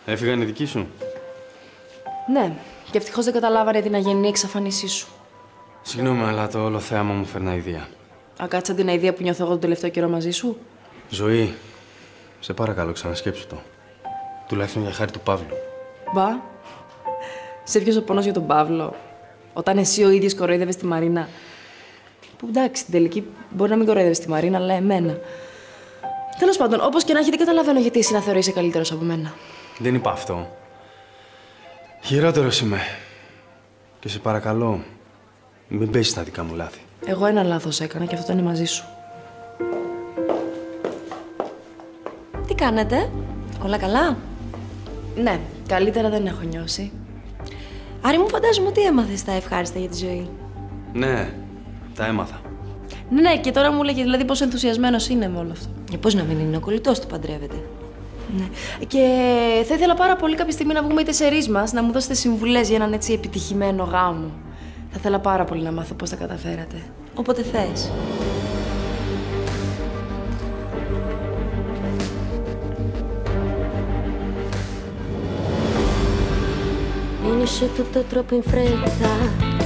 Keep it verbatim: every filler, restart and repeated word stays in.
Έφυγαν οι δικοί σου. Ναι, και ευτυχώς δεν καταλάβανε την αγενή εξαφάνισή σου. Συγγνώμη, αλλά το όλο θέαμα μου φέρνει ιδέα. Α, κάτσα την ιδέα που νιώθω εγώ τον τελευταίο καιρό μαζί σου. Ζωή, σε παρακαλώ, ξανασκέψου το. Τουλάχιστον για χάρη του Παύλου. Μπα, σε ποιος ο πόνος για τον Παύλο, όταν εσύ ο ίδιος κοροϊδεύες τη Μαρίνα. Που εντάξει, στην τελική μπορεί να μην κοροϊδεύεις τη Μαρίνα, αλλά εμένα. Τέλος πάντων, όπως και να έχει, δεν καταλαβαίνω γιατί εσύ να θεωρείσαι καλύτερος από μένα. Δεν είπα αυτό. Χειρότερος είμαι. Και σε παρακαλώ, μην παίζεις τα δικά μου λάθη. Εγώ ένα λάθος έκανα και αυτό είναι μαζί σου. Τι κάνετε, όλα καλά? Ναι, καλύτερα δεν έχω νιώσει. Άρη, μου φαντάζομαι ότι έμαθες τα ευχάριστα για τη ζωή. Ναι, τα έμαθα. Ναι, ναι, και τώρα μου λέγε δηλαδή πόσο ενθουσιασμένος είναι με όλο αυτό. Και πώς να μην είναι, ο κολλητός του παντρεύεται. Ναι. Και θα ήθελα πάρα πολύ κάποια στιγμή να βγούμε οι τεσσερείς μας, να μου δώσετε συμβουλές για έναν έτσι επιτυχημένο γάμο. Θα ήθελα πάρα πολύ να μάθω πώς τα καταφέρατε. Όποτε θες. Finisce tutto troppo in fretta.